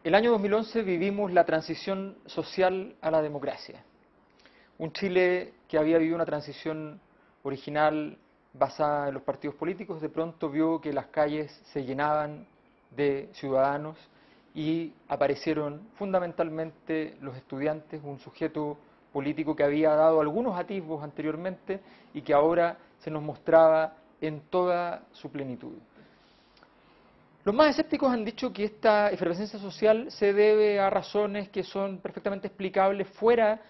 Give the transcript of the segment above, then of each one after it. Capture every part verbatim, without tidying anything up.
El año dos mil once vivimos la transición social a la democracia. Un Chile que había vivido una transición original basada en los partidos políticos, de pronto vio que las calles se llenaban de ciudadanos y aparecieron fundamentalmente los estudiantes, un sujeto político que había dado algunos atisbos anteriormente y que ahora se nos mostraba en toda su plenitud. Los más escépticos han dicho que esta efervescencia social se debe a razones que son perfectamente explicables fuera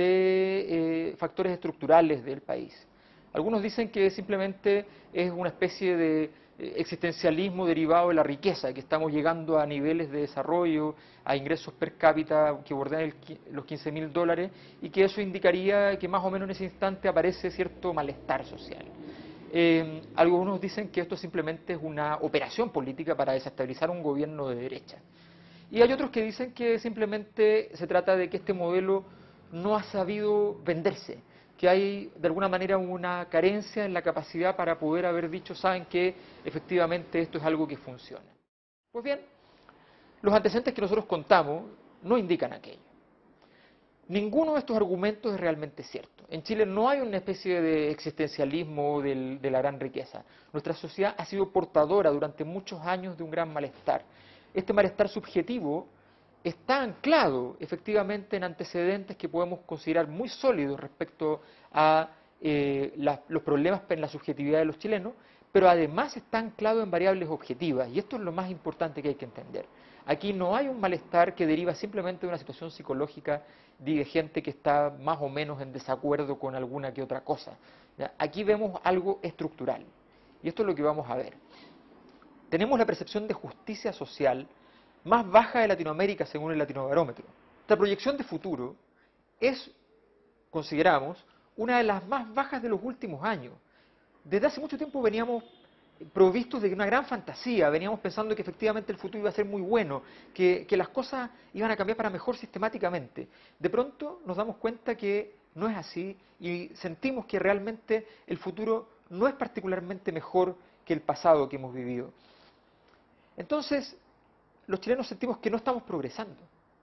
de eh, factores estructurales del país. Algunos dicen que simplemente es una especie de eh, existencialismo derivado de la riqueza, que estamos llegando a niveles de desarrollo, a ingresos per cápita que bordean el, los quince mil dólares y que eso indicaría que más o menos en ese instante aparece cierto malestar social. Eh, algunos dicen que esto simplemente es una operación política para desestabilizar un gobierno de derecha. Y hay otros que dicen que simplemente se trata de que este modelo no ha sabido venderse, que hay de alguna manera una carencia en la capacidad para poder haber dicho, saben que efectivamente esto es algo que funciona. Pues bien, los antecedentes que nosotros contamos no indican aquello. Ninguno de estos argumentos es realmente cierto. En Chile no hay una especie de existencialismo del, de la gran riqueza. Nuestra sociedad ha sido portadora durante muchos años de un gran malestar. Este malestar subjetivo está anclado efectivamente en antecedentes que podemos considerar muy sólidos respecto a eh, la, los problemas en la subjetividad de los chilenos, pero además está anclado en variables objetivas, y esto es lo más importante que hay que entender. Aquí no hay un malestar que deriva simplemente de una situación psicológica de gente que está más o menos en desacuerdo con alguna que otra cosa. ¿Ya? Aquí vemos algo estructural, y esto es lo que vamos a ver. Tenemos la percepción de justicia social más baja de Latinoamérica según el Latinobarómetro. Esta proyección de futuro es, consideramos, una de las más bajas de los últimos años. Desde hace mucho tiempo veníamos provistos de una gran fantasía, veníamos pensando que efectivamente el futuro iba a ser muy bueno, que, que las cosas iban a cambiar para mejor sistemáticamente. De pronto nos damos cuenta que no es así y sentimos que realmente el futuro no es particularmente mejor que el pasado que hemos vivido. Entonces, los chilenos sentimos que no estamos progresando.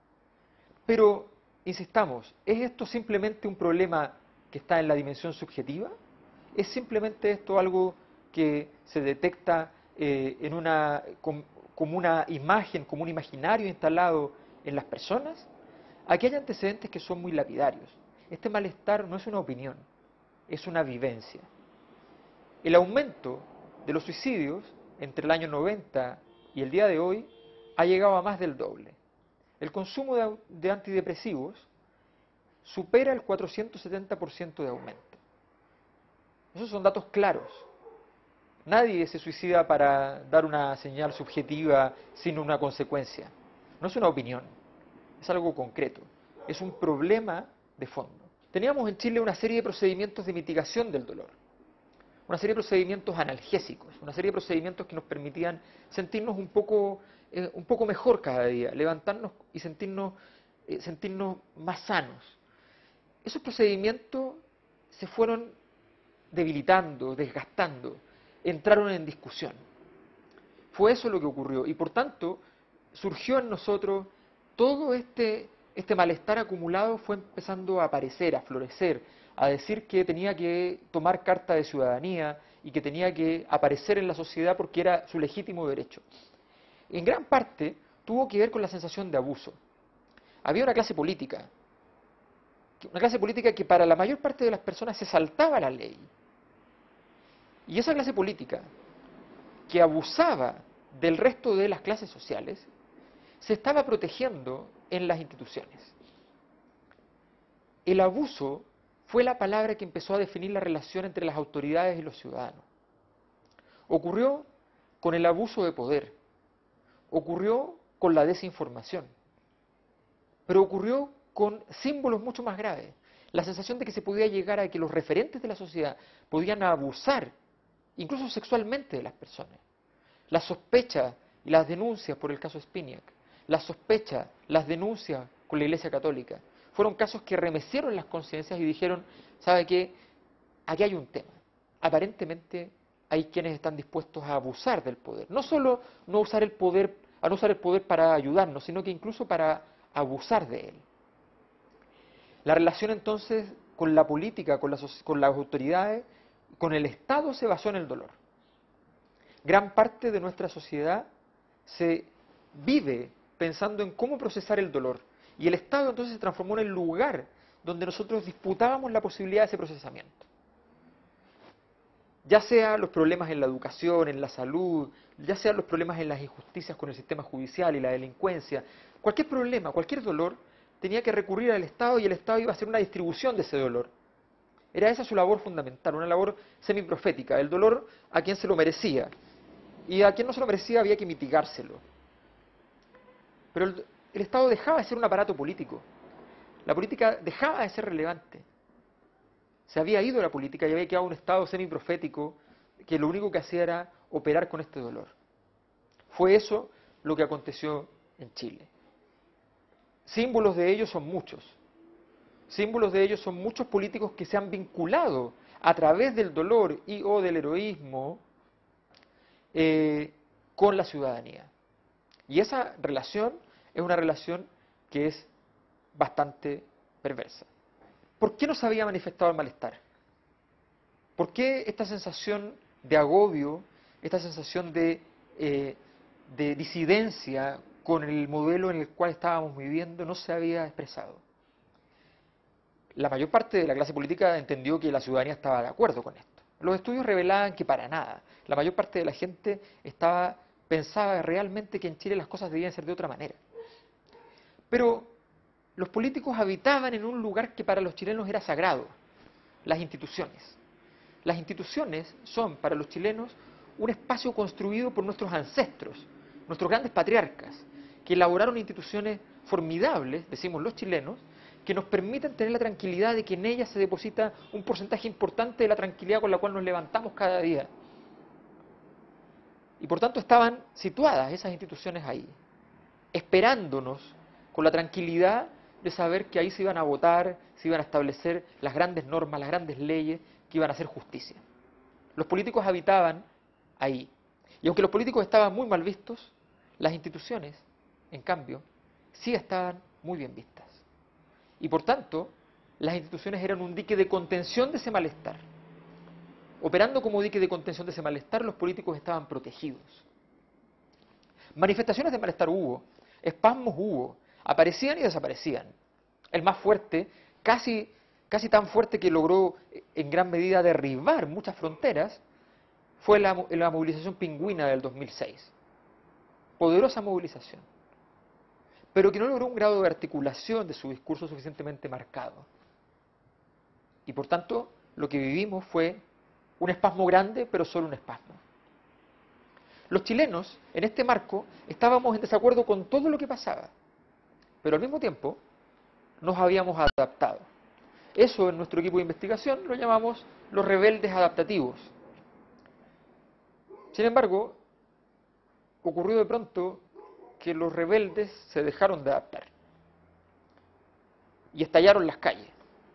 Pero, insistamos, ¿es esto simplemente un problema que está en la dimensión subjetiva? ¿Es simplemente esto algo que se detecta eh, en una, com, como una imagen, como un imaginario instalado en las personas? Aquí hay antecedentes que son muy lapidarios. Este malestar no es una opinión, es una vivencia. El aumento de los suicidios entre el año noventa y el día de hoy ha llegado a más del doble. El consumo de, de antidepresivos supera el cuatrocientos setenta por ciento de aumento. Esos son datos claros. Nadie se suicida para dar una señal subjetiva sin una consecuencia. No es una opinión, es algo concreto. Es un problema de fondo. Teníamos en Chile una serie de procedimientos de mitigación del dolor. Una serie de procedimientos analgésicos, una serie de procedimientos que nos permitían sentirnos un poco, eh, un poco mejor cada día, levantarnos y sentirnos, eh, sentirnos más sanos. Esos procedimientos se fueron debilitando, desgastando, entraron en discusión. Fue eso lo que ocurrió y por tanto surgió en nosotros todo este, este malestar acumulado, fue empezando a aparecer, a florecer, a decir que tenía que tomar carta de ciudadanía y que tenía que aparecer en la sociedad porque era su legítimo derecho. En gran parte tuvo que ver con la sensación de abuso. Había una clase política, una clase política que para la mayor parte de las personas se saltaba la ley. Y esa clase política, que abusaba del resto de las clases sociales, se estaba protegiendo en las instituciones. El abuso fue la palabra que empezó a definir la relación entre las autoridades y los ciudadanos. Ocurrió con el abuso de poder, ocurrió con la desinformación, pero ocurrió con símbolos mucho más graves. La sensación de que se podía llegar a que los referentes de la sociedad podían abusar, incluso sexualmente, de las personas. La sospecha y las denuncias por el caso Spinac, la sospecha, las denuncias con la Iglesia Católica, fueron casos que remecieron las conciencias y dijeron, ¿sabe qué? Aquí hay un tema. Aparentemente hay quienes están dispuestos a abusar del poder. No solo no usar el poder a no usar el poder para ayudarnos, sino que incluso para abusar de él. La relación entonces con la política, con, la, con las autoridades, con el Estado se basó en el dolor. Gran parte de nuestra sociedad se vive pensando en cómo procesar el dolor. Y el Estado entonces se transformó en el lugar donde nosotros disputábamos la posibilidad de ese procesamiento. Ya sea los problemas en la educación, en la salud, ya sean los problemas en las injusticias con el sistema judicial y la delincuencia, cualquier problema, cualquier dolor, tenía que recurrir al Estado y el Estado iba a hacer una distribución de ese dolor. Era esa su labor fundamental, una labor semiprofética, el dolor a quien se lo merecía. Y a quien no se lo merecía había que mitigárselo. Pero el, el Estado dejaba de ser un aparato político. La política dejaba de ser relevante. Se había ido la política y había quedado un Estado semiprofético que lo único que hacía era operar con este dolor. Fue eso lo que aconteció en Chile. Símbolos de ello son muchos. Símbolos de ello son muchos políticos que se han vinculado a través del dolor y o del heroísmo eh, con la ciudadanía. Y esa relación es una relación que es bastante perversa. ¿Por qué no se había manifestado el malestar? ¿Por qué esta sensación de agobio, esta sensación de, eh, de disidencia con el modelo en el cual estábamos viviendo no se había expresado? La mayor parte de la clase política entendió que la ciudadanía estaba de acuerdo con esto. Los estudios revelaban que para nada. La mayor parte de la gente estaba, pensaba realmente que en Chile las cosas debían ser de otra manera. Pero los políticos habitaban en un lugar que para los chilenos era sagrado, las instituciones. Las instituciones son para los chilenos un espacio construido por nuestros ancestros, nuestros grandes patriarcas, que elaboraron instituciones formidables, decimos los chilenos, que nos permiten tener la tranquilidad de que en ellas se deposita un porcentaje importante de la tranquilidad con la cual nos levantamos cada día. Y por tanto estaban situadas esas instituciones ahí, esperándonos con la tranquilidad de saber que ahí se iban a votar, se iban a establecer las grandes normas, las grandes leyes que iban a hacer justicia. Los políticos habitaban ahí. Y aunque los políticos estaban muy mal vistos, las instituciones, en cambio, sí estaban muy bien vistas. Y por tanto, las instituciones eran un dique de contención de ese malestar. Operando como dique de contención de ese malestar, los políticos estaban protegidos. Manifestaciones de malestar hubo, espasmos hubo, aparecían y desaparecían. El más fuerte, casi, casi tan fuerte que logró en gran medida derribar muchas fronteras, fue la, la movilización pingüina del dos mil seis. Poderosa movilización, pero que no logró un grado de articulación de su discurso suficientemente marcado. Y por tanto, lo que vivimos fue un espasmo grande, pero solo un espasmo. Los chilenos, en este marco, estábamos en desacuerdo con todo lo que pasaba, pero al mismo tiempo nos habíamos adaptado. Eso en nuestro equipo de investigación lo llamamos los rebeldes adaptativos. Sin embargo, ocurrió de pronto que los rebeldes se dejaron de adaptar y estallaron las calles.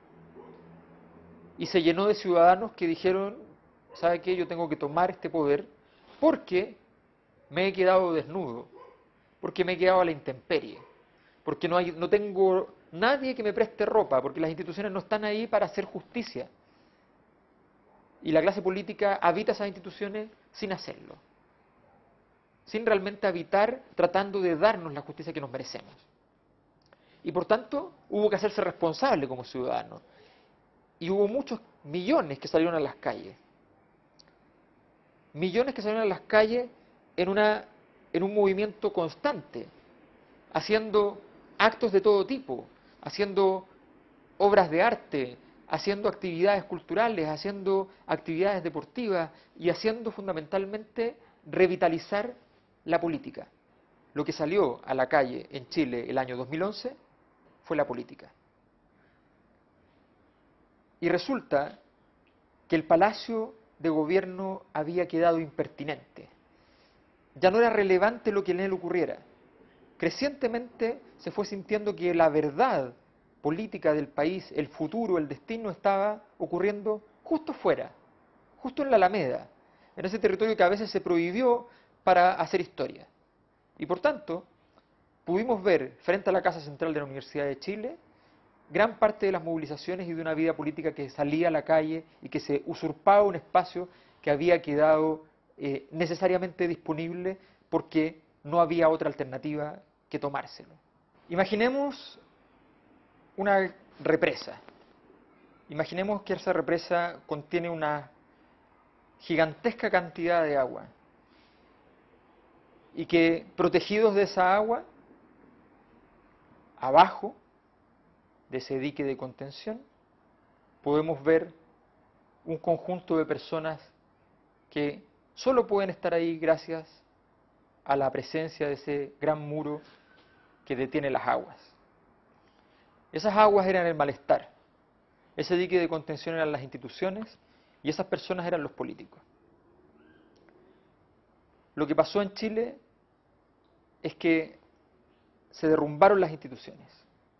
Y se llenó de ciudadanos que dijeron, ¿sabe qué? Yo tengo que tomar este poder porque me he quedado desnudo, porque me he quedado a la intemperie, porque no, hay, no tengo nadie que me preste ropa, porque las instituciones no están ahí para hacer justicia. Y la clase política habita esas instituciones sin hacerlo, sin realmente habitar tratando de darnos la justicia que nos merecemos. Y por tanto, hubo que hacerse responsable como ciudadanos. Y hubo muchos millones que salieron a las calles. Millones que salieron a las calles en, una, en un movimiento constante, haciendo actos de todo tipo, haciendo obras de arte, haciendo actividades culturales, haciendo actividades deportivas y haciendo fundamentalmente revitalizar la política. Lo que salió a la calle en Chile el año dos mil once fue la política. Y resulta que el Palacio de Gobierno había quedado impertinente. Ya no era relevante lo que en él ocurriera. Crecientemente se fue sintiendo que la verdad política del país, el futuro, el destino, estaba ocurriendo justo fuera, justo en la Alameda, en ese territorio que a veces se prohibió para hacer historia. Y por tanto, pudimos ver frente a la Casa Central de la Universidad de Chile gran parte de las movilizaciones y de una vida política que salía a la calle y que se usurpaba un espacio que había quedado eh, necesariamente disponible porque no había otra alternativa que tomárselo. Imaginemos una represa. Imaginemos que esa represa contiene una gigantesca cantidad de agua y que, protegidos de esa agua, abajo de ese dique de contención, podemos ver un conjunto de personas que solo pueden estar ahí gracias a la presencia de ese gran muro que detiene las aguas. Esas aguas eran el malestar, ese dique de contención eran las instituciones y esas personas eran los políticos. Lo que pasó en Chile es que se derrumbaron las instituciones,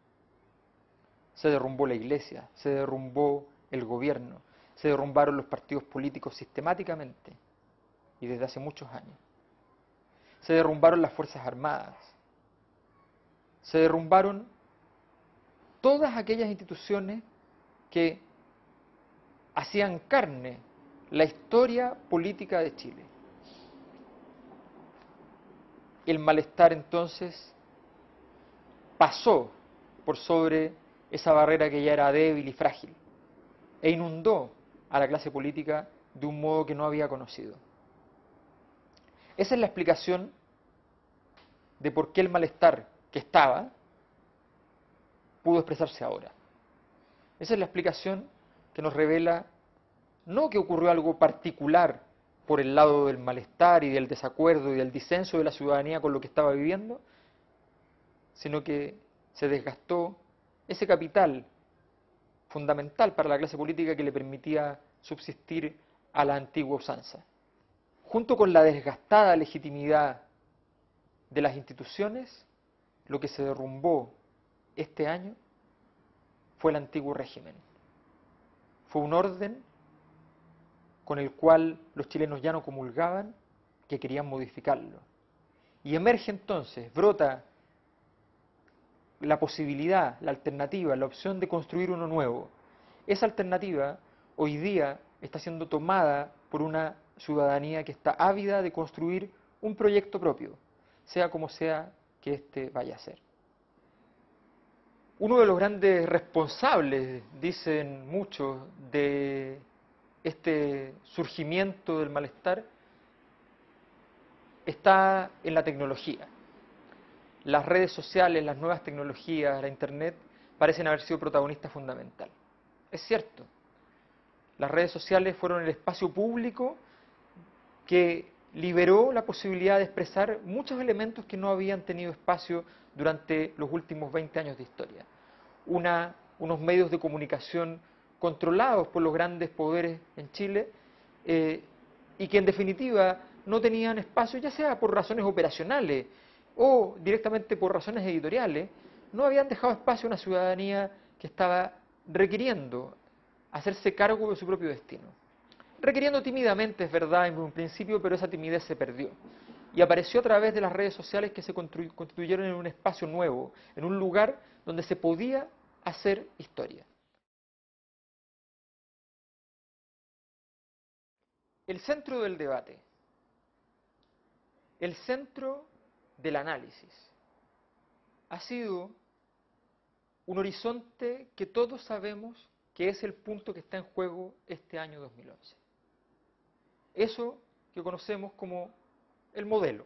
se derrumbó la iglesia, se derrumbó el gobierno, se derrumbaron los partidos políticos sistemáticamente y desde hace muchos años. Se derrumbaron las Fuerzas Armadas, se derrumbaron todas aquellas instituciones que hacían carne la historia política de Chile. El malestar entonces pasó por sobre esa barrera que ya era débil y frágil e inundó a la clase política de un modo que no había conocido. Esa es la explicación de por qué el malestar que estaba pudo expresarse ahora. Esa es la explicación que nos revela no que ocurrió algo particular por el lado del malestar y del desacuerdo y del disenso de la ciudadanía con lo que estaba viviendo, sino que se desgastó ese capital fundamental para la clase política que le permitía subsistir a la antigua usanza. Junto con la desgastada legitimidad de las instituciones, lo que se derrumbó este año fue el antiguo régimen. Fue un orden con el cual los chilenos ya no comulgaban, que querían modificarlo. Y emerge entonces, brota la posibilidad, la alternativa, la opción de construir uno nuevo. Esa alternativa hoy día está siendo tomada por una ciudadanía que está ávida de construir un proyecto propio, sea como sea que éste vaya a ser. Uno de los grandes responsables, dicen muchos, de este surgimiento del malestar está en la tecnología. Las redes sociales, las nuevas tecnologías, la Internet, parecen haber sido protagonista fundamental. Es cierto, las redes sociales fueron el espacio público que liberó la posibilidad de expresar muchos elementos que no habían tenido espacio durante los últimos veinte años de historia. Una, unos medios de comunicación controlados por los grandes poderes en Chile eh, y que en definitiva no tenían espacio, ya sea por razones operacionales o directamente por razones editoriales, no habían dejado espacio a una ciudadanía que estaba requiriendo hacerse cargo de su propio destino. Requiriendo tímidamente, es verdad, en un principio, pero esa timidez se perdió. Y apareció a través de las redes sociales que se constituyeron en un espacio nuevo, en un lugar donde se podía hacer historia. El centro del debate, el centro del análisis, ha sido un horizonte que todos sabemos que es el punto que está en juego este año dos mil once. Eso que conocemos como el modelo.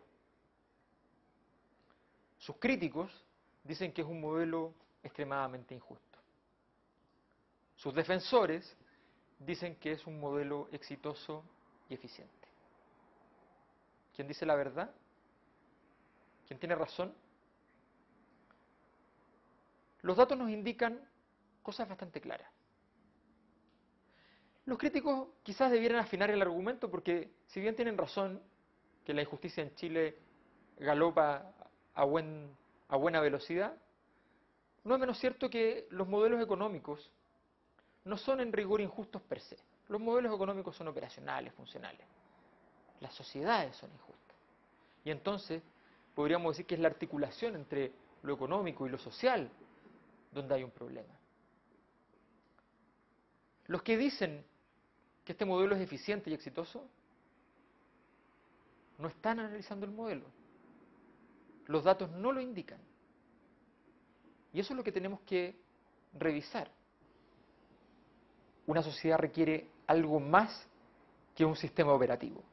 Sus críticos dicen que es un modelo extremadamente injusto. Sus defensores dicen que es un modelo exitoso y eficiente. ¿Quién dice la verdad? ¿Quién tiene razón? Los datos nos indican cosas bastante claras. Los críticos quizás debieran afinar el argumento porque, si bien tienen razón que la injusticia en Chile galopa a, buen, a buena velocidad, no es menos cierto que los modelos económicos no son en rigor injustos per se. Los modelos económicos son operacionales, funcionales. Las sociedades son injustas. Y entonces, podríamos decir que es la articulación entre lo económico y lo social donde hay un problema. Los que dicen que este modelo es eficiente y exitoso no están analizando el modelo. Los datos no lo indican. Y eso es lo que tenemos que revisar. Una sociedad requiere algo más que un sistema operativo.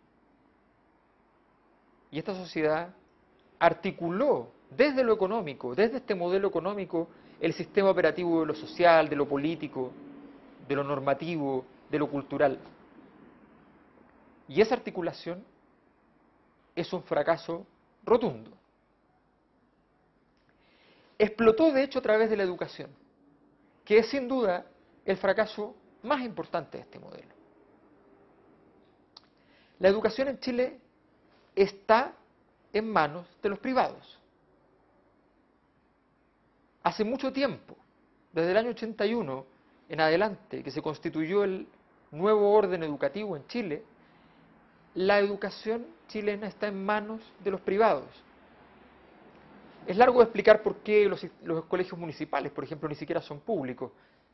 Y esta sociedad articuló desde lo económico, desde este modelo económico, el sistema operativo de lo social, de lo político, de lo normativo, de lo cultural. Y esa articulación es un fracaso rotundo. Explotó, de hecho, a través de la educación, que es sin duda el fracaso más importante de este modelo. La educación en Chile está en manos de los privados. Hace mucho tiempo, desde el año ochenta y uno en adelante, que se constituyó el nuevo orden educativo en Chile, la educación chilena está en manos de los privados. Es largo de explicar por qué los, los colegios municipales, por ejemplo, ni siquiera son públicos.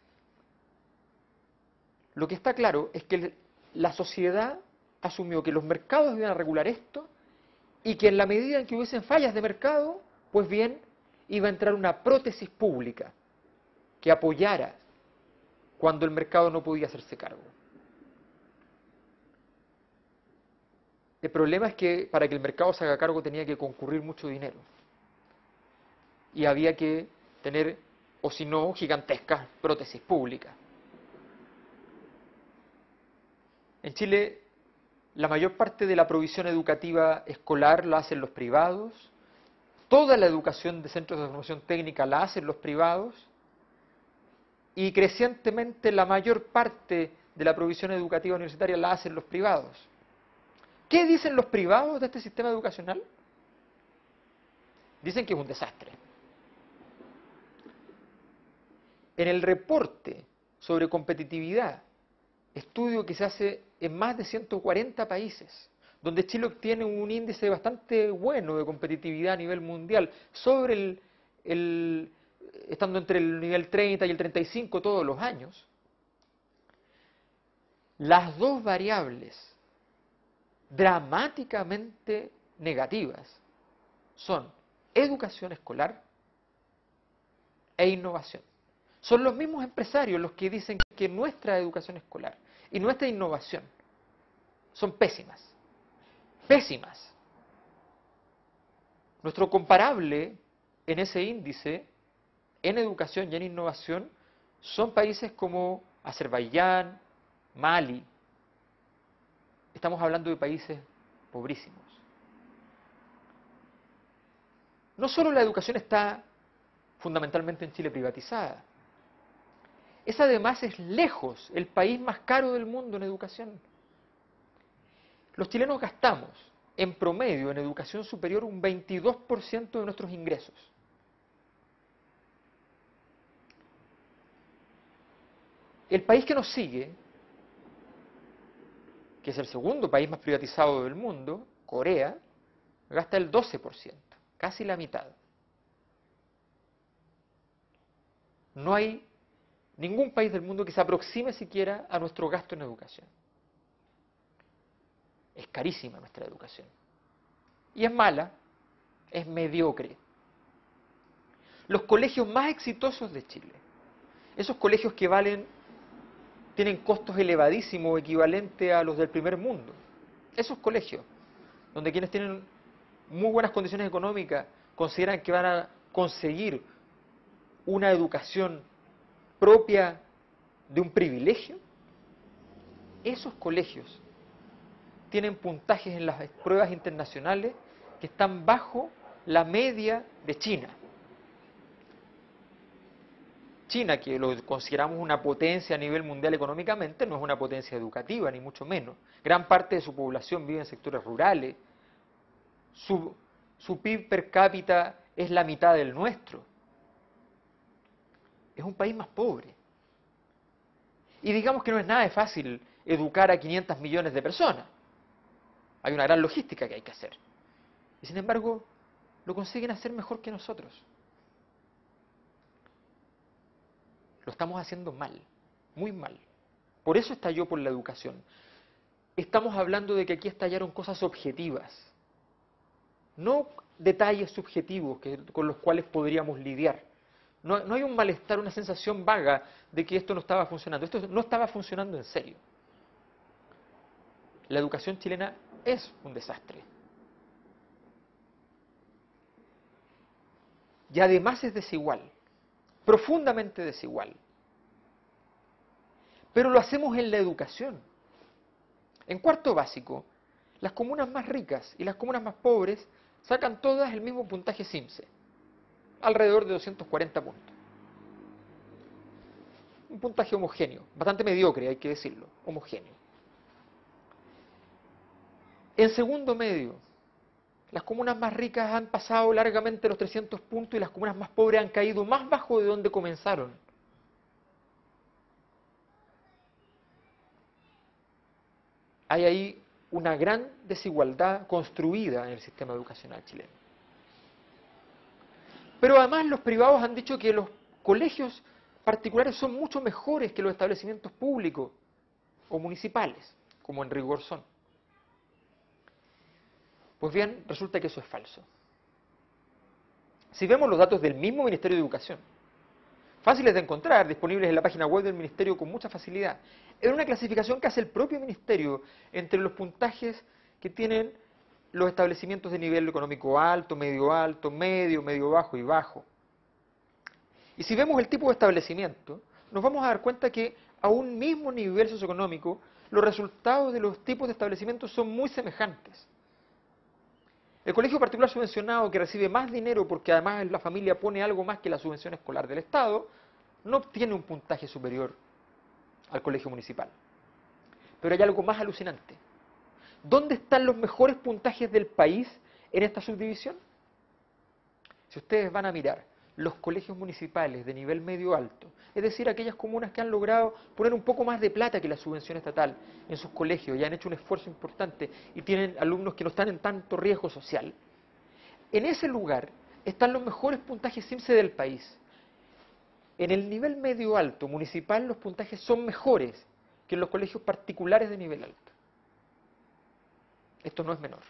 Lo que está claro es que la sociedad asumió que los mercados iban a regular esto y que en la medida en que hubiesen fallas de mercado, pues bien, iba a entrar una prótesis pública que apoyara cuando el mercado no podía hacerse cargo. El problema es que para que el mercado se haga cargo tenía que concurrir mucho dinero. Y había que tener, o si no, gigantescas prótesis públicas. En Chile, la mayor parte de la provisión educativa escolar la hacen los privados, toda la educación de centros de formación técnica la hacen los privados, y crecientemente la mayor parte de la provisión educativa universitaria la hacen los privados. ¿Qué dicen los privados de este sistema educacional? Dicen que es un desastre. En el reporte sobre competitividad, estudio que se hace en más de ciento cuarenta países, donde Chile obtiene un índice bastante bueno de competitividad a nivel mundial, sobre el, el, estando entre el nivel treinta y el treinta y cinco todos los años, las dos variables dramáticamente negativas son educación escolar e innovación. Son los mismos empresarios los que dicen que nuestra educación escolar y nuestra innovación son pésimas. Pésimas. Nuestro comparable en ese índice, en educación y en innovación, son países como Azerbaiyán, Mali. Estamos hablando de países pobrísimos. No solo la educación está fundamentalmente en Chile privatizada, es además es lejos el país más caro del mundo en educación. Los chilenos gastamos en promedio en educación superior un veintidós por ciento de nuestros ingresos. El país que nos sigue, que es el segundo país más privatizado del mundo, Corea, gasta el doce por ciento, casi la mitad. No hay ningún país del mundo que se aproxime siquiera a nuestro gasto en educación. Es carísima nuestra educación. Y es mala, es mediocre. Los colegios más exitosos de Chile, esos colegios que valen, tienen costos elevadísimos, equivalentes a los del primer mundo, esos colegios, donde quienes tienen muy buenas condiciones económicas consideran que van a conseguir una educación propia de un privilegio, esos colegios tienen puntajes en las pruebas internacionales que están bajo la media de China. China, que lo consideramos una potencia a nivel mundial económicamente, no es una potencia educativa, ni mucho menos. Gran parte de su población vive en sectores rurales. Su, su P I B per cápita es la mitad del nuestro. Es un país más pobre. Y digamos que no es nada de fácil educar a quinientos millones de personas. Hay una gran logística que hay que hacer. Y sin embargo, lo consiguen hacer mejor que nosotros. Lo estamos haciendo mal, muy mal. Por eso estalló por la educación. Estamos hablando de que aquí estallaron cosas objetivas, no detalles subjetivos que, con los cuales podríamos lidiar. No, no hay un malestar, una sensación vaga de que esto no estaba funcionando. Esto no estaba funcionando en serio. La educación chilena es un desastre. Y además es desigual, profundamente desigual. Pero lo hacemos en la educación. En cuarto básico, las comunas más ricas y las comunas más pobres sacan todas el mismo puntaje SIMSE, alrededor de doscientos cuarenta puntos. Un puntaje homogéneo, bastante mediocre, hay que decirlo, homogéneo. En segundo medio, las comunas más ricas han pasado largamente los trescientos puntos y las comunas más pobres han caído más bajo de donde comenzaron. Hay ahí una gran desigualdad construida en el sistema educacional chileno. Pero además los privados han dicho que los colegios particulares son mucho mejores que los establecimientos públicos o municipales, como en rigor son. Pues bien, resulta que eso es falso. Si vemos los datos del mismo Ministerio de Educación, fáciles de encontrar, disponibles en la página web del Ministerio con mucha facilidad, en una clasificación que hace el propio Ministerio entre los puntajes que tienen los establecimientos de nivel económico alto, medio alto, medio, medio bajo y bajo. Y si vemos el tipo de establecimiento, nos vamos a dar cuenta que a un mismo nivel socioeconómico, los resultados de los tipos de establecimientos son muy semejantes. El colegio particular subvencionado, que recibe más dinero porque además la familia pone algo más que la subvención escolar del Estado, no obtiene un puntaje superior al colegio municipal. Pero hay algo más alucinante. ¿Dónde están los mejores puntajes del país en esta subdivisión? Si ustedes van a mirar los colegios municipales de nivel medio alto, es decir, aquellas comunas que han logrado poner un poco más de plata que la subvención estatal en sus colegios y han hecho un esfuerzo importante y tienen alumnos que no están en tanto riesgo social, en ese lugar están los mejores puntajes SIMSE del país. En el nivel medio alto municipal los puntajes son mejores que en los colegios particulares de nivel alto. Esto no es menor.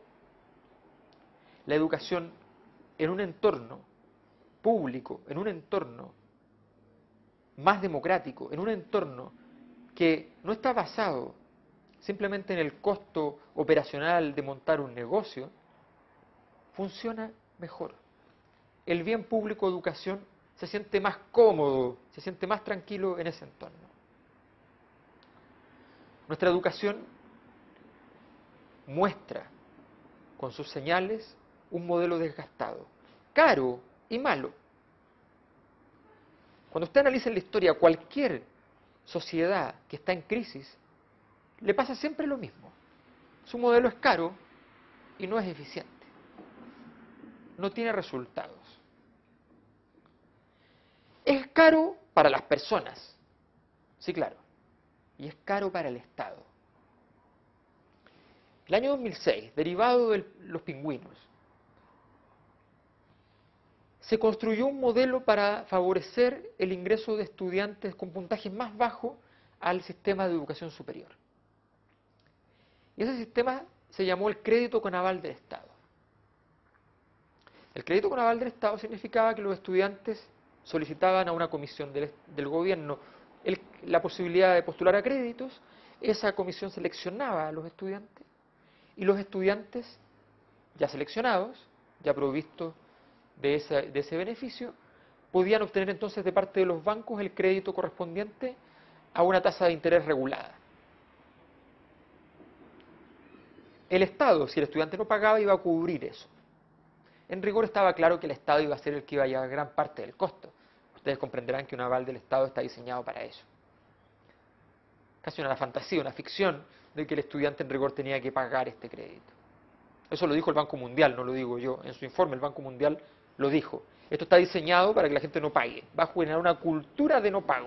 La educación en un entorno público, en un entorno más democrático, en un entorno que no está basado simplemente en el costo operacional de montar un negocio, funciona mejor. El bien público educación se siente más cómodo, se siente más tranquilo en ese entorno. Nuestra educación muestra con sus señales un modelo desgastado, caro y malo. Cuando usted analiza en la historia cualquier sociedad que está en crisis, le pasa siempre lo mismo. Su modelo es caro y no es eficiente. No tiene resultados. Es caro para las personas, sí, claro, y es caro para el Estado. El año dos mil seis, derivado de los pingüinos, se construyó un modelo para favorecer el ingreso de estudiantes con puntajes más bajos al sistema de educación superior. Y ese sistema se llamó el crédito con aval del Estado. El crédito con aval del Estado significaba que los estudiantes solicitaban a una comisión del, del gobierno el, la posibilidad de postular a créditos, esa comisión seleccionaba a los estudiantes y los estudiantes ya seleccionados, ya provistos de ese, de ese beneficio, podían obtener entonces de parte de los bancos el crédito correspondiente a una tasa de interés regulada. El Estado, si el estudiante no pagaba, iba a cubrir eso. En rigor estaba claro que el Estado iba a ser el que iba a llevar gran parte del costo. Ustedes comprenderán que un aval del Estado está diseñado para eso. Casi una fantasía, una ficción de que el estudiante en rigor tenía que pagar este crédito. Eso lo dijo el Banco Mundial, no lo digo yo. En su informe el Banco Mundial lo dijo. Esto está diseñado para que la gente no pague. Va a generar una cultura de no pago.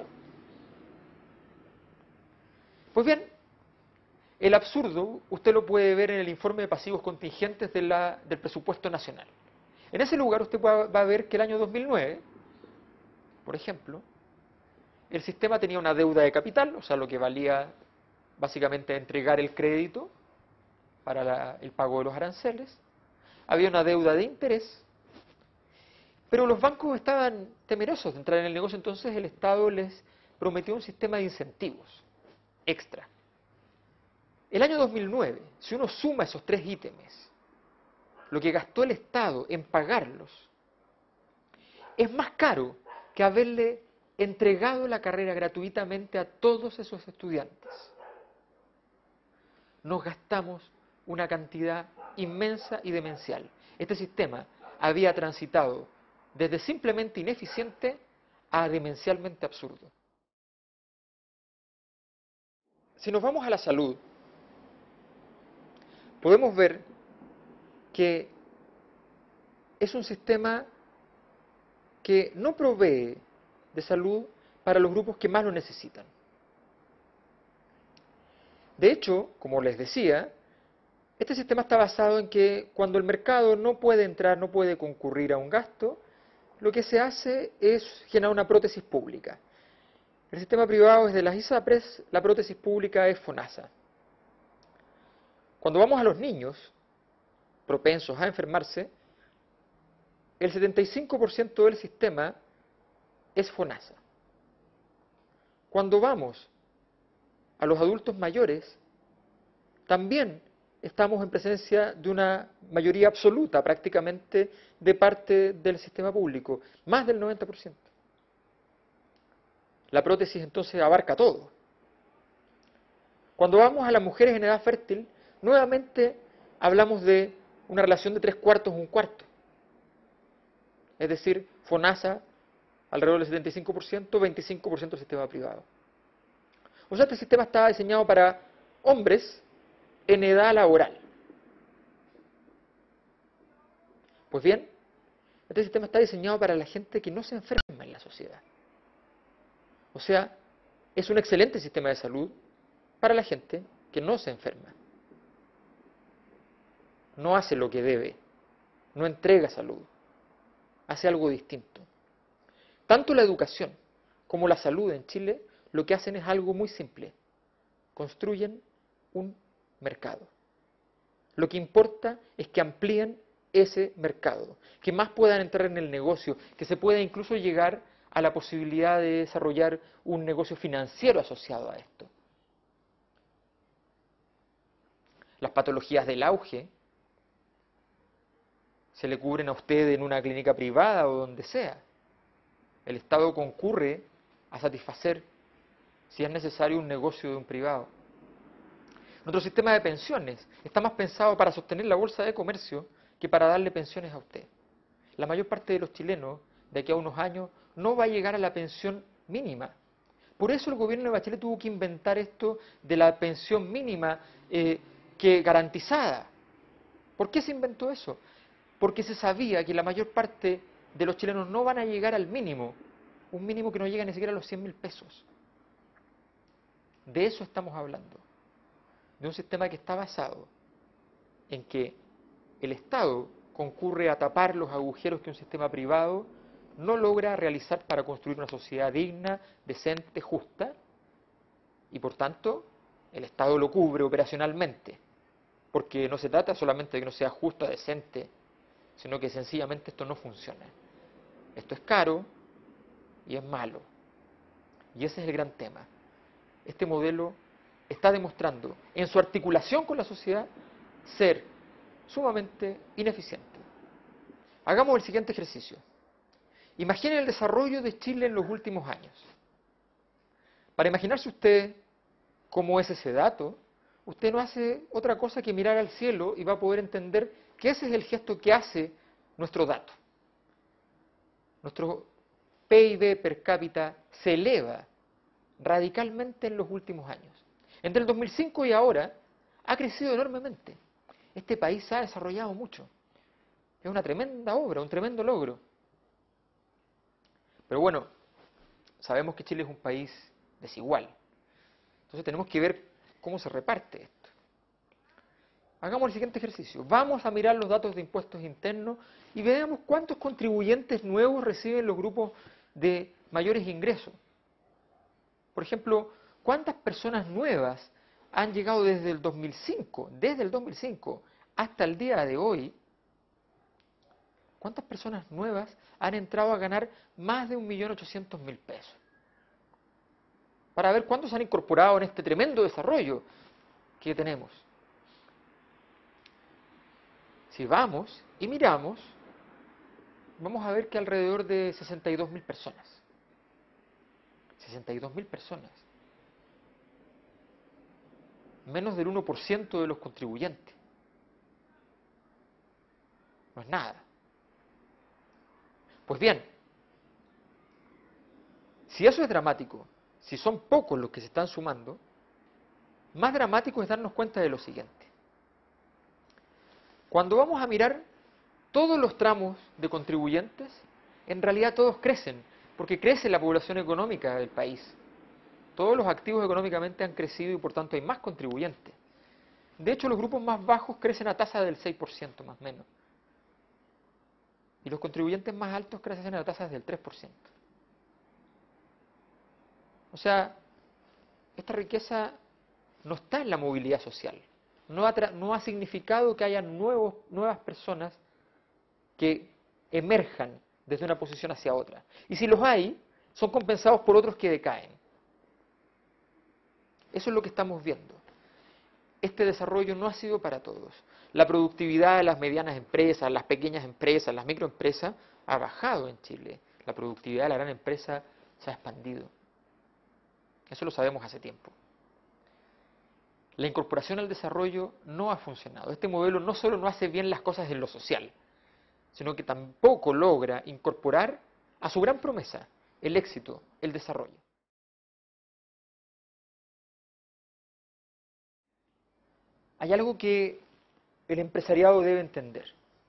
Pues bien, el absurdo usted lo puede ver en el informe de pasivos contingentes de la, del presupuesto nacional. En ese lugar usted va va a ver que el año dos mil nueve, por ejemplo, el sistema tenía una deuda de capital, o sea, lo que valía básicamente entregar el crédito para la- el pago de los aranceles. Había una deuda de interés, pero los bancos estaban temerosos de entrar en el negocio, entonces el Estado les prometió un sistema de incentivos extra. El año dos mil nueve, si uno suma esos tres ítems, lo que gastó el Estado en pagarlos, es más caro que haberle entregado la carrera gratuitamente a todos esos estudiantes. Nos gastamos una cantidad inmensa y demencial. Este sistema había transitado desde simplemente ineficiente a demencialmente absurdo. Si nos vamos a la salud, podemos ver que es un sistema que no provee de salud para los grupos que más lo necesitan. De hecho, como les decía, este sistema está basado en que cuando el mercado no puede entrar, no puede concurrir a un gasto, lo que se hace es generar una prótesis pública. El sistema privado es de las ISAPRES, la prótesis pública es FONASA. Cuando vamos a los niños propensos a enfermarse, el setenta y cinco por ciento del sistema es FONASA. Cuando vamos a los adultos mayores, también estamos en presencia de una mayoría absoluta prácticamente de parte del sistema público, más del noventa por ciento. La prótesis entonces abarca todo. Cuando vamos a las mujeres en edad fértil, nuevamente hablamos de una relación de tres cuartos un cuarto. Es decir, FONASA alrededor del setenta y cinco por ciento, veinticinco por ciento del sistema privado. O sea, este sistema está diseñado para hombres en edad laboral. Pues bien, este sistema está diseñado para la gente que no se enferma en la sociedad. O sea, es un excelente sistema de salud para la gente que no se enferma. No hace lo que debe, no entrega salud, hace algo distinto. Tanto la educación como la salud en Chile lo que hacen es algo muy simple. Construyen un mercado. Lo que importa es que amplíen ese mercado, que más puedan entrar en el negocio, que se pueda incluso llegar a la posibilidad de desarrollar un negocio financiero asociado a esto. Las patologías del auge se le cubren a usted en una clínica privada o donde sea. El Estado concurre a satisfacer, si es necesario, un negocio de un privado. Nuestro sistema de pensiones está más pensado para sostener la bolsa de comercio que para darle pensiones a usted. La mayor parte de los chilenos, de aquí a unos años, no va a llegar a la pensión mínima. Por eso el gobierno de Bachelet tuvo que inventar esto de la pensión mínima eh, que garantizada. ¿Por qué se inventó eso? Porque se sabía que la mayor parte de los chilenos no van a llegar al mínimo, un mínimo que no llega ni siquiera a los cien mil pesos. De eso estamos hablando, de un sistema que está basado en que el Estado concurre a tapar los agujeros que un sistema privado no logra realizar para construir una sociedad digna, decente, justa, y por tanto el Estado lo cubre operacionalmente, porque no se trata solamente de que no sea justa, decente, sino que sencillamente esto no funciona. Esto es caro y es malo. Y ese es el gran tema. Este modelo está demostrando, en su articulación con la sociedad, ser sumamente ineficiente. Hagamos el siguiente ejercicio. Imaginen el desarrollo de Chile en los últimos años. Para imaginarse usted cómo es ese dato, usted no hace otra cosa que mirar al cielo y va a poder entender que ese es el gesto que hace nuestro dato. Nuestro P I B per cápita se eleva radicalmente en los últimos años. Entre el dos mil cinco y ahora ha crecido enormemente. Este país se ha desarrollado mucho. Es una tremenda obra, un tremendo logro. Pero bueno, sabemos que Chile es un país desigual. Entonces tenemos que ver cómo se reparte esto. Hagamos el siguiente ejercicio. Vamos a mirar los datos de impuestos internos y veamos cuántos contribuyentes nuevos reciben los grupos de mayores ingresos. Por ejemplo, cuántas personas nuevas han llegado desde el dos mil cinco, desde el dos mil cinco hasta el día de hoy. ¿Cuántas personas nuevas han entrado a ganar más de un millón ochocientos mil pesos? Para ver cuántos se han incorporado en este tremendo desarrollo que tenemos. Si vamos y miramos, vamos a ver que alrededor de sesenta y dos mil personas. sesenta y dos mil personas. Menos del uno por ciento de los contribuyentes. No es nada. Pues bien, si eso es dramático, si son pocos los que se están sumando, más dramático es darnos cuenta de lo siguiente. Cuando vamos a mirar todos los tramos de contribuyentes, en realidad todos crecen, porque crece la población económica del país. Todos los activos económicamente han crecido y por tanto hay más contribuyentes. De hecho, los grupos más bajos crecen a tasa del seis por ciento más o menos. Y los contribuyentes más altos crecen a tasas del tres por ciento. O sea, esta riqueza no está en la movilidad social. No ha, no ha significado que haya nuevos, nuevas personas que emerjan desde una posición hacia otra. Y si los hay, son compensados por otros que decaen. Eso es lo que estamos viendo. Este desarrollo no ha sido para todos. La productividad de las medianas empresas, las pequeñas empresas, las microempresas, ha bajado en Chile. La productividad de la gran empresa se ha expandido. Eso lo sabemos hace tiempo. La incorporación al desarrollo no ha funcionado. Este modelo no solo no hace bien las cosas en lo social, sino que tampoco logra incorporar a su gran promesa el éxito, el desarrollo. Hay algo que el empresariado debe entender.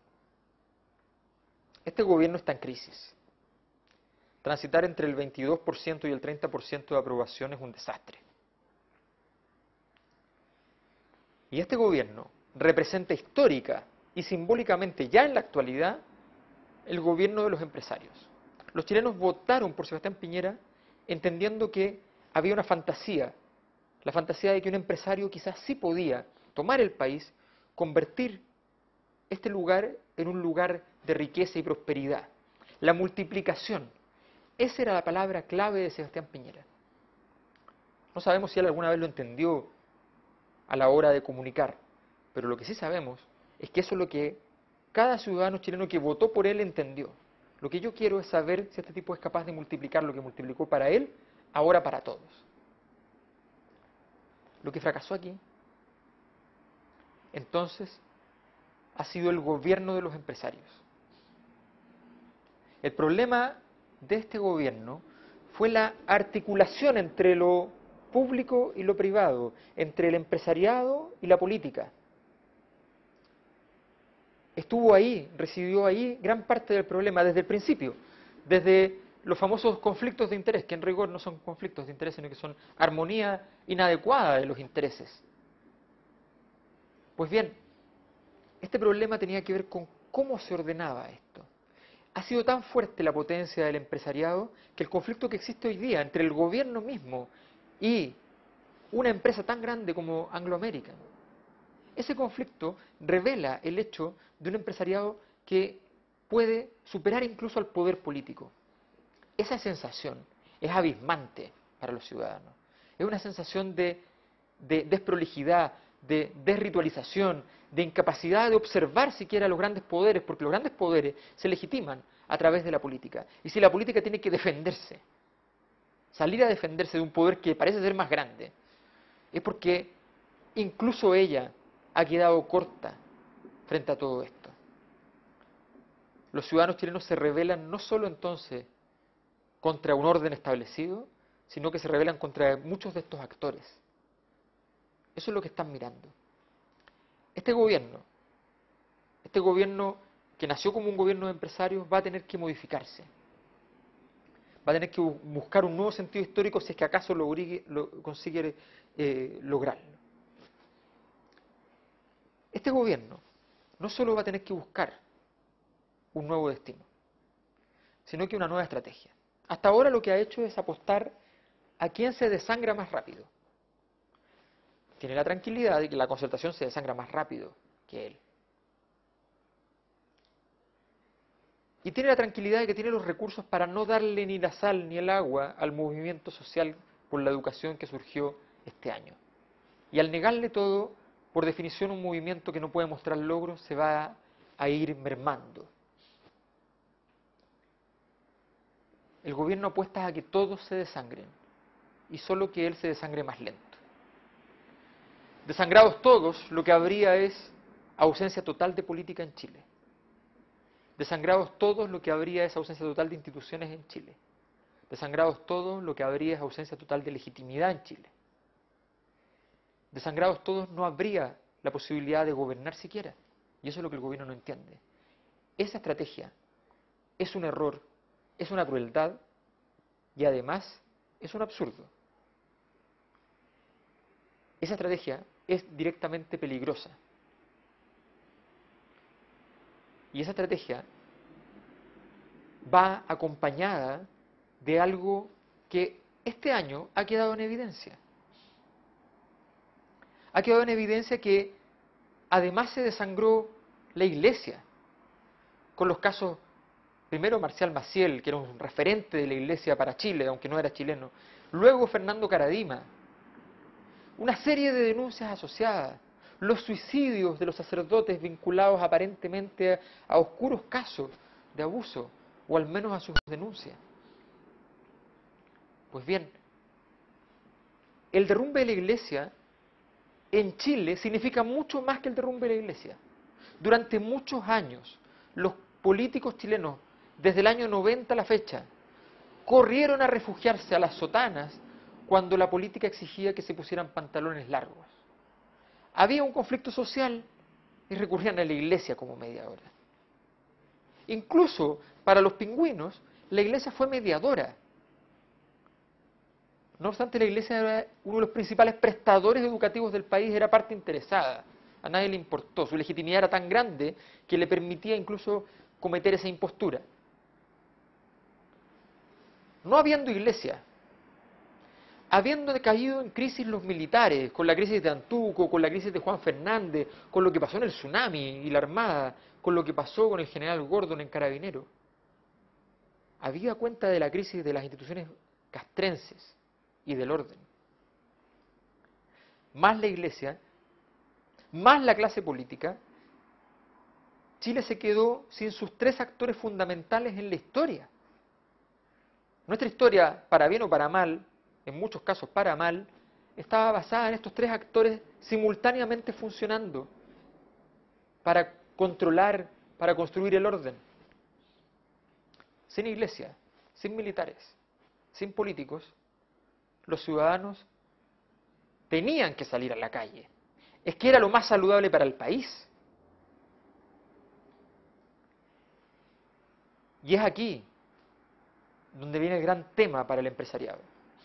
Este gobierno está en crisis. Transitar entre el veintidós por ciento y el treinta por ciento de aprobación es un desastre. Y este gobierno representa histórica y simbólicamente ya en la actualidad el gobierno de los empresarios. Los chilenos votaron por Sebastián Piñera entendiendo que había una fantasía, la fantasía de que un empresario quizás sí podía tomar el país, convertir este lugar en un lugar de riqueza y prosperidad. La multiplicación, esa era la palabra clave de Sebastián Piñera. No sabemos si él alguna vez lo entendió a la hora de comunicar, pero lo que sí sabemos es que eso es lo que cada ciudadano chileno que votó por él entendió. Lo que yo quiero es saber si este tipo es capaz de multiplicar lo que multiplicó para él, ahora para todos. Lo que fracasó aquí, entonces, ha sido el gobierno de los empresarios. El problema de este gobierno fue la articulación entre lo público y lo privado, entre el empresariado y la política. Estuvo ahí, residió ahí gran parte del problema desde el principio, desde los famosos conflictos de interés, que en rigor no son conflictos de interés, sino que son armonía inadecuada de los intereses. Pues bien, este problema tenía que ver con cómo se ordenaba esto. Ha sido tan fuerte la potencia del empresariado que el conflicto que existe hoy día entre el gobierno mismo y una empresa tan grande como Anglo American, ese conflicto revela el hecho de un empresariado que puede superar incluso al poder político. Esa sensación es abismante para los ciudadanos. Es una sensación de, de desprolijidad, de desritualización, de incapacidad de observar siquiera los grandes poderes, porque los grandes poderes se legitiman a través de la política. Y si la política tiene que defenderse, salir a defenderse de un poder que parece ser más grande, es porque incluso ella ha quedado corta frente a todo esto. Los ciudadanos chilenos se rebelan no solo entonces contra un orden establecido, sino que se rebelan contra muchos de estos actores. Eso es lo que están mirando. Este gobierno, este gobierno que nació como un gobierno de empresarios, va a tener que modificarse. Va a tener que buscar un nuevo sentido histórico si es que acaso lo, lo consigue eh, lograrlo. este gobierno no solo va a tener que buscar un nuevo destino, sino que una nueva estrategia. Hasta ahora lo que ha hecho es apostar a quién se desangra más rápido. Tiene la tranquilidad de que la Concertación se desangra más rápido que él. Y tiene la tranquilidad de que tiene los recursos para no darle ni la sal ni el agua al movimiento social por la educación que surgió este año. Y al negarle todo, por definición un movimiento que no puede mostrar logros se va a ir mermando. El gobierno apuesta a que todos se desangren y solo que él se desangre más lento. Desangrados todos, lo que habría es ausencia total de política en Chile. Desangrados todos, lo que habría es ausencia total de instituciones en Chile. Desangrados todos, lo que habría es ausencia total de legitimidad en Chile. Desangrados todos, no habría la posibilidad de gobernar siquiera. Y eso es lo que el gobierno no entiende. Esa estrategia es un error, es una crueldad y además es un absurdo. Esa estrategia es directamente peligrosa. Y esa estrategia va acompañada de algo que este año ha quedado en evidencia. Ha quedado en evidencia que además se desangró la Iglesia, con los casos, primero Marcial Maciel, que era un referente de la Iglesia para Chile, aunque no era chileno, luego Fernando Karadima, una serie de denuncias asociadas, los suicidios de los sacerdotes vinculados aparentemente a, a oscuros casos de abuso, o al menos a sus denuncias. Pues bien, el derrumbe de la Iglesia en Chile significa mucho más que el derrumbe de la Iglesia. Durante muchos años, los políticos chilenos, desde el año noventa a la fecha, corrieron a refugiarse a las sotanas cuando la política exigía que se pusieran pantalones largos. Había un conflicto social y recurrían a la Iglesia como mediadora. Incluso para los pingüinos, la Iglesia fue mediadora. No obstante, la Iglesia era uno de los principales prestadores educativos del país, era parte interesada. A nadie le importó. Su legitimidad era tan grande que le permitía incluso cometer esa impostura. No habiendo Iglesia, habiendo caído en crisis los militares, con la crisis de Antuco, con la crisis de Juan Fernández, con lo que pasó en el tsunami y la Armada, con lo que pasó con el general Gordon en Carabineros, habida cuenta de la crisis de las instituciones castrenses y del orden, más la Iglesia, más la clase política, Chile se quedó sin sus tres actores fundamentales en la historia. Nuestra historia, para bien o para mal, en muchos casos para mal, estaba basada en estos tres actores simultáneamente funcionando para controlar, para construir el orden. Sin Iglesia, sin militares, sin políticos, los ciudadanos tenían que salir a la calle. Es que era lo más saludable para el país. Y es aquí donde viene el gran tema para el empresariado.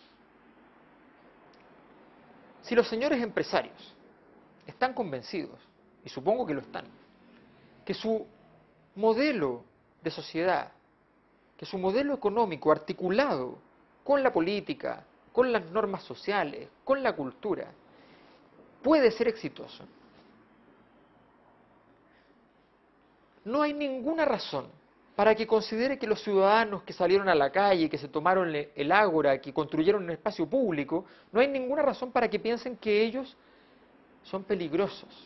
Si los señores empresarios están convencidos, y supongo que lo están, que su modelo de sociedad, que su modelo económico articulado con la política, con las normas sociales, con la cultura, puede ser exitoso, no hay ninguna razón para que considere que los ciudadanos que salieron a la calle, que se tomaron el ágora, que construyeron un espacio público, no hay ninguna razón para que piensen que ellos son peligrosos.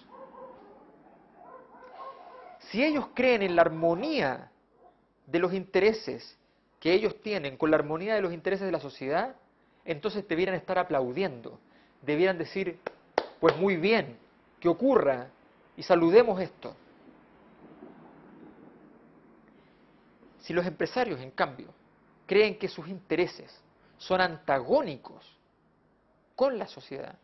Si ellos creen en la armonía de los intereses que ellos tienen con la armonía de los intereses de la sociedad, entonces debieran estar aplaudiendo, debieran decir, pues muy bien, que ocurra y saludemos esto. Si los empresarios, en cambio, creen que sus intereses son antagónicos con la sociedad,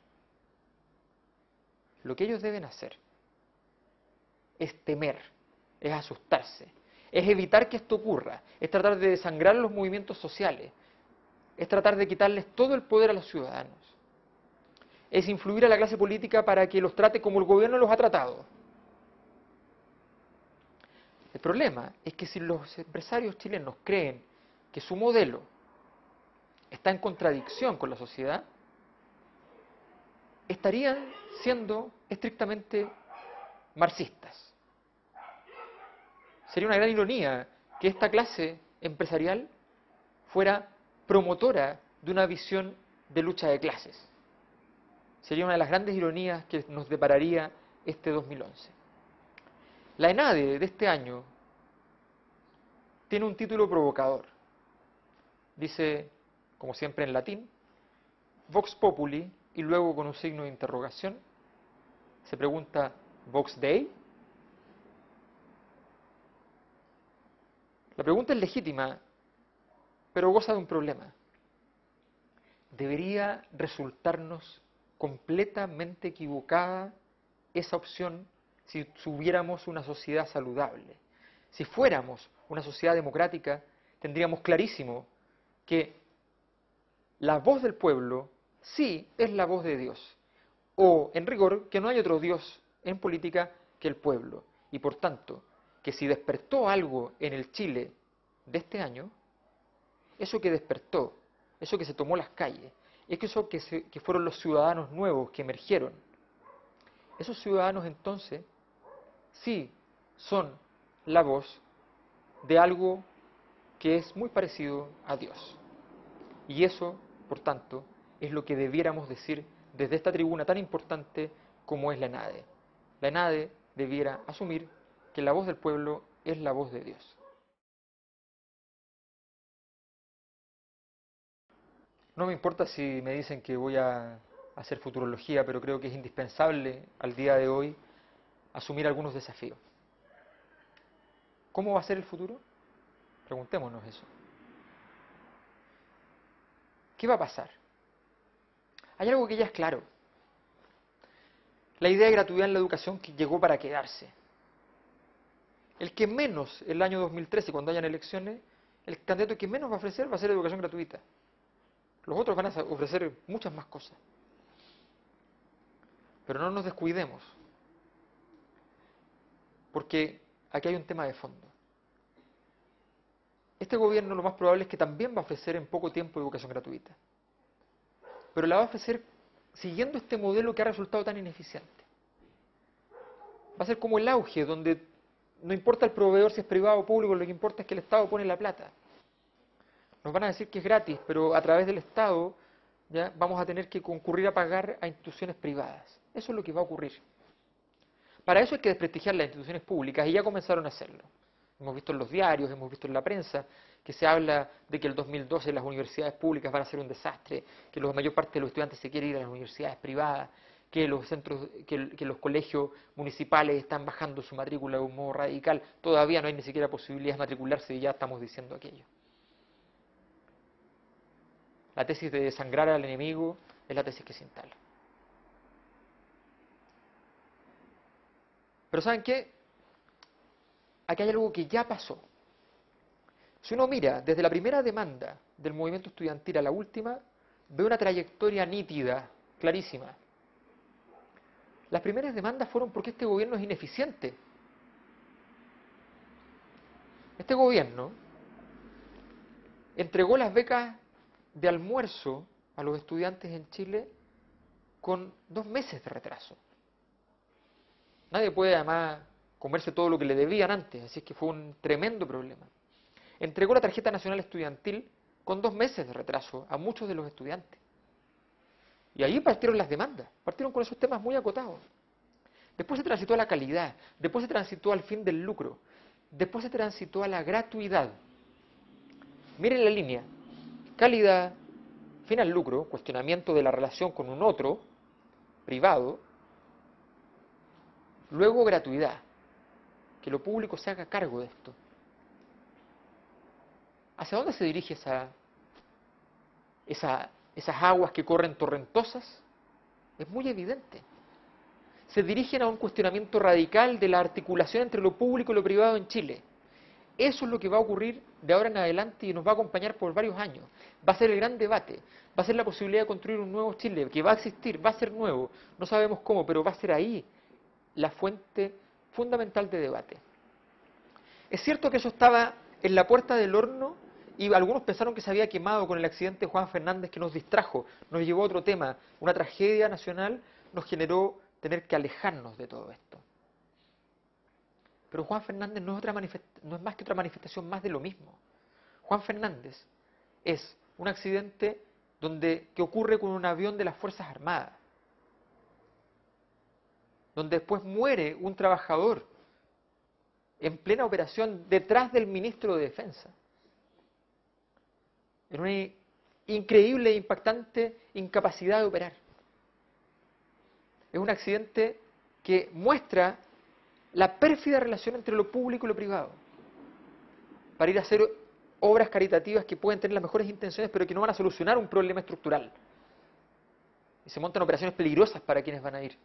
lo que ellos deben hacer es temer, es asustarse, es evitar que esto ocurra, es tratar de desangrar los movimientos sociales, es tratar de quitarles todo el poder a los ciudadanos, es influir a la clase política para que los trate como el gobierno los ha tratado, El problema es que si los empresarios chilenos creen que su modelo está en contradicción con la sociedad, estarían siendo estrictamente marxistas. Sería una gran ironía que esta clase empresarial fuera promotora de una visión de lucha de clases. Sería una de las grandes ironías que nos depararía este dos mil once. La ENADE de este año tiene un título provocador. Dice, como siempre en latín, Vox Populi, y luego con un signo de interrogación se pregunta, ¿Vox Dei? La pregunta es legítima, pero goza de un problema. Debería resultarnos completamente equivocada esa opción si tuviéramos una sociedad saludable. Si fuéramos una sociedad democrática, tendríamos clarísimo que la voz del pueblo sí es la voz de Dios, o en rigor que no hay otro Dios en política que el pueblo, y por tanto que si despertó algo en el Chile de este año, eso que despertó, eso que se tomó las calles, es que eso que, se, que fueron los ciudadanos nuevos que emergieron, esos ciudadanos entonces sí son la voz de algo que es muy parecido a Dios. Y eso, por tanto, es lo que debiéramos decir desde esta tribuna tan importante como es la ENADE. La ENADE debiera asumir que la voz del pueblo es la voz de Dios. No me importa si me dicen que voy a hacer futurología, pero creo que es indispensable al día de hoy asumir algunos desafíos. ¿Cómo va a ser el futuro? Preguntémonos eso. ¿Qué va a pasar? Hay algo que ya es claro. La idea de gratuidad en la educación que llegó para quedarse. El que menos, el año dos mil trece, cuando hayan elecciones, el candidato que menos va a ofrecer va a ser educación gratuita. Los otros van a ofrecer muchas más cosas. Pero no nos descuidemos, porque aquí hay un tema de fondo. Este gobierno lo más probable es que también va a ofrecer en poco tiempo educación gratuita. Pero la va a ofrecer siguiendo este modelo que ha resultado tan ineficiente. Va a ser como el auge, donde no importa el proveedor si es privado o público, lo que importa es que el Estado pone la plata. Nos van a decir que es gratis, pero a través del Estado ya vamos a tener que concurrir a pagar a instituciones privadas. Eso es lo que va a ocurrir. Para eso hay que desprestigiar las instituciones públicas y ya comenzaron a hacerlo. Hemos visto en los diarios, hemos visto en la prensa que se habla de que el dos mil doce las universidades públicas van a ser un desastre, que la mayor parte de los estudiantes se quiere ir a las universidades privadas, que los centros, que, que los colegios municipales están bajando su matrícula de un modo radical. Todavía no hay ni siquiera posibilidad de matricularse y ya estamos diciendo aquello. La tesis de desangrar al enemigo es la tesis que se instala. Pero ¿saben qué? Aquí hay algo que ya pasó. Si uno mira desde la primera demanda del movimiento estudiantil a la última, ve una trayectoria nítida, clarísima. Las primeras demandas fueron porque este gobierno es ineficiente. Este gobierno entregó las becas de almuerzo a los estudiantes en Chile con dos meses de retraso. Nadie puede además comerse todo lo que le debían antes, así es que fue un tremendo problema. Entregó la tarjeta nacional estudiantil con dos meses de retraso a muchos de los estudiantes. Y ahí partieron las demandas, partieron con esos temas muy acotados. Después se transitó a la calidad, después se transitó al fin del lucro, después se transitó a la gratuidad. Miren la línea: calidad, fin al lucro, cuestionamiento de la relación con un otro, privado, luego gratuidad, que lo público se haga cargo de esto. ¿Hacia dónde se dirige esa, esa, esas aguas que corren torrentosas? Es muy evidente. Se dirigen a un cuestionamiento radical de la articulación entre lo público y lo privado en Chile. Eso es lo que va a ocurrir de ahora en adelante y nos va a acompañar por varios años. Va a ser el gran debate, va a ser la posibilidad de construir un nuevo Chile, que va a existir, va a ser nuevo, no sabemos cómo, pero va a ser ahí la fuente fundamental de debate. Es cierto que eso estaba en la puerta del horno y algunos pensaron que se había quemado con el accidente de Juan Fernández, que nos distrajo, nos llevó a otro tema. Una tragedia nacional nos generó tener que alejarnos de todo esto. Pero Juan Fernández no es, otra no es más que otra manifestación más de lo mismo. Juan Fernández es un accidente donde, que ocurre con un avión de las Fuerzas Armadas, donde después muere un trabajador en plena operación detrás del ministro de Defensa. En una increíble e impactante incapacidad de operar. Es un accidente que muestra la pérfida relación entre lo público y lo privado, para ir a hacer obras caritativas que pueden tener las mejores intenciones, pero que no van a solucionar un problema estructural. Y se montan operaciones peligrosas para quienes van a ir.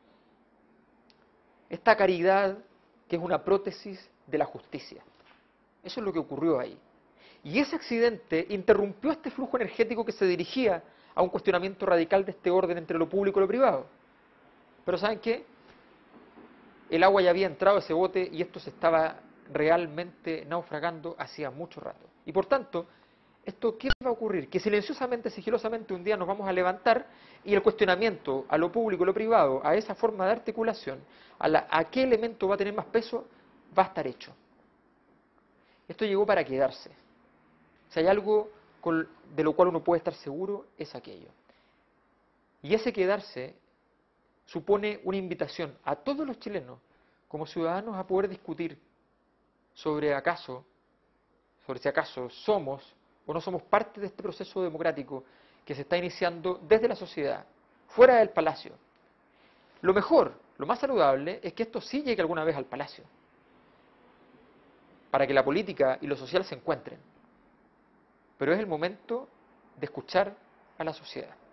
Esta caridad, que es una prótesis de la justicia. Eso es lo que ocurrió ahí. Y ese accidente interrumpió este flujo energético que se dirigía a un cuestionamiento radical de este orden entre lo público y lo privado. Pero ¿saben qué? El agua ya había entrado a ese bote y esto se estaba realmente naufragando hacía mucho rato. Y por tanto, ¿esto qué va a ocurrir? Que silenciosamente, sigilosamente, un día nos vamos a levantar y el cuestionamiento a lo público y lo privado, a esa forma de articulación, a, la, a qué elemento va a tener más peso, va a estar hecho. Esto llegó para quedarse. Si hay algo con, de lo cual uno puede estar seguro, es aquello. Y ese quedarse supone una invitación a todos los chilenos, como ciudadanos, a poder discutir sobre acaso, sobre si acaso somos o no somos parte de este proceso democrático que se está iniciando desde la sociedad, fuera del Palacio. Lo mejor, lo más saludable, es que esto sí llegue alguna vez al Palacio, para que la política y lo social se encuentren. Pero es el momento de escuchar a la sociedad.